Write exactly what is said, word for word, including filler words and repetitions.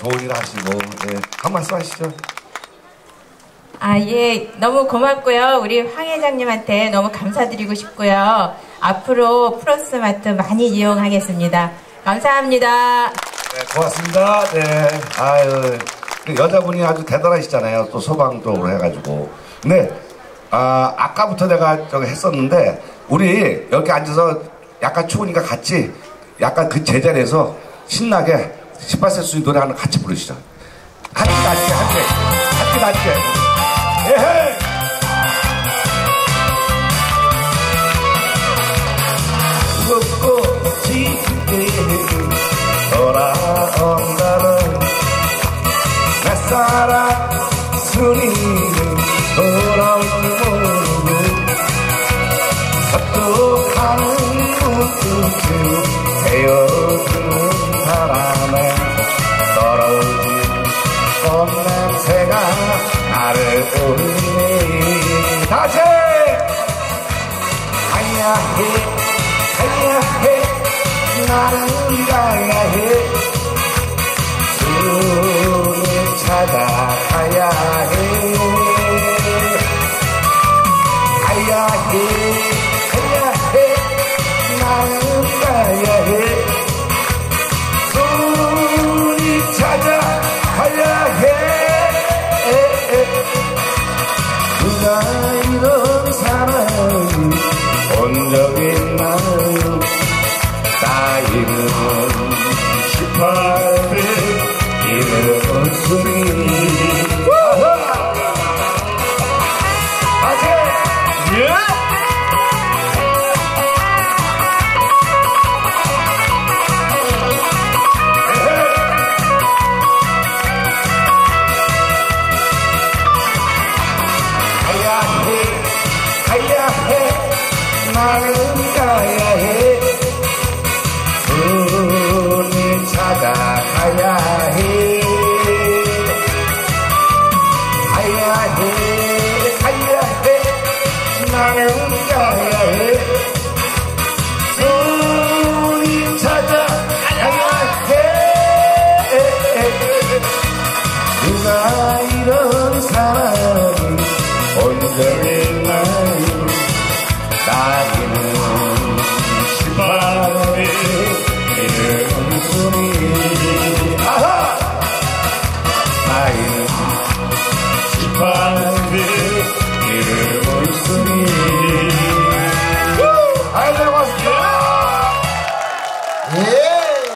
좋은 일 하시고, 예, 한 말씀 하시죠. 아, 예, 너무 고맙고요. 우리 황 회장님한테 너무 감사드리고 싶고요. 앞으로 플러스마트 많이 이용하겠습니다. 감사합니다. 네, 고맙습니다. 네, 아유, 그 여자분이 아주 대단하시잖아요. 또 소방 쪽으로 해가지고. 근데, 아, 아까부터 내가 저기 했었는데, 우리 여기 앉아서 약간 추우니까 같이, 약간 그 제자리에서 신나게 십팔 세 수위 노래 하나 같이 부르시죠. 같이, 같이, 같이, 같이, 같이. 예헤! 벚꽃이 돌아온다는 내 사랑 순이는 돌아올 줄 모르고 서쪽하는 문득 새어드는 바람에 떨어진 꽃냄새가 나를 울리네. 다시! 가야해 가야해 나는 가야해 숨을 찾아가야해 가야해 가야해 나는 가야해 숨을 찾아가야해 누가 이런 사랑을 본 적 있나요? 나이는 십팔 배 이름은 소리 다시 예! 나는 가야해 손을 찾아가야